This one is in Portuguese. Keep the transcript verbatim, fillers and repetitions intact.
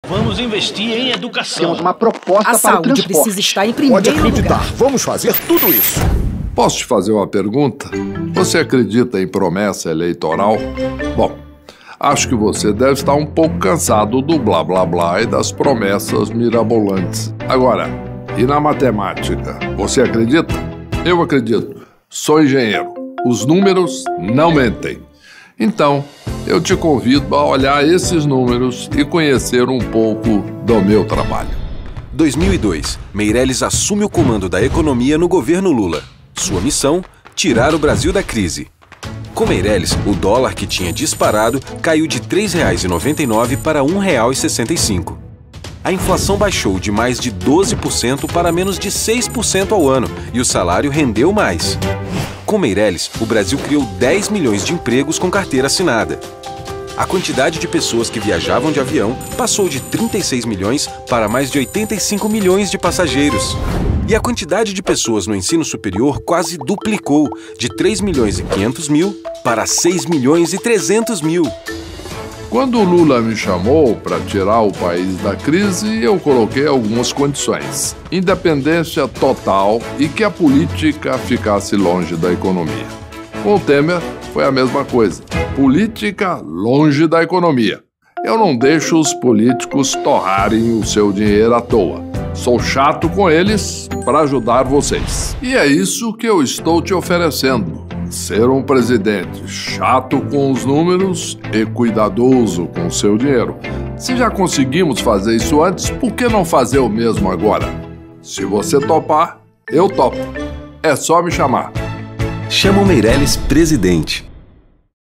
Vamos investir em educação. Temos uma proposta A para o saúde transporte. precisa estar em primeiro Pode acreditar, lugar. vamos fazer tudo isso. Posso te fazer uma pergunta? Você acredita em promessa eleitoral? Bom, acho que você deve estar um pouco cansado do blá blá blá e das promessas mirabolantes. Agora, e na matemática, você acredita? Eu acredito. Sou engenheiro. Os números não mentem. Então, eu te convido a olhar esses números e conhecer um pouco do meu trabalho. dois mil e dois. Meirelles assume o comando da economia no governo Lula. Sua missão? Tirar o Brasil da crise. Com Meirelles, o dólar que tinha disparado caiu de três reais e noventa e nove centavos para um real e sessenta e cinco centavos. A inflação baixou de mais de doze por cento para menos de seis por cento ao ano e o salário rendeu mais. Com Meirelles, o Brasil criou dez milhões de empregos com carteira assinada. A quantidade de pessoas que viajavam de avião passou de trinta e seis milhões para mais de oitenta e cinco milhões de passageiros. E a quantidade de pessoas no ensino superior quase duplicou, de três milhões e quinhentos mil para seis milhões e trezentos mil. Quando o Lula me chamou para tirar o país da crise, eu coloquei algumas condições. Independência total e que a política ficasse longe da economia. Com o Temer, foi a mesma coisa. Política longe da economia. Eu não deixo os políticos torrarem o seu dinheiro à toa. Sou chato com eles para ajudar vocês. E é isso que eu estou te oferecendo. Ser um presidente chato com os números e cuidadoso com o seu dinheiro. Se já conseguimos fazer isso antes, por que não fazer o mesmo agora? Se você topar, eu topo. É só me chamar. Chama o Meirelles presidente.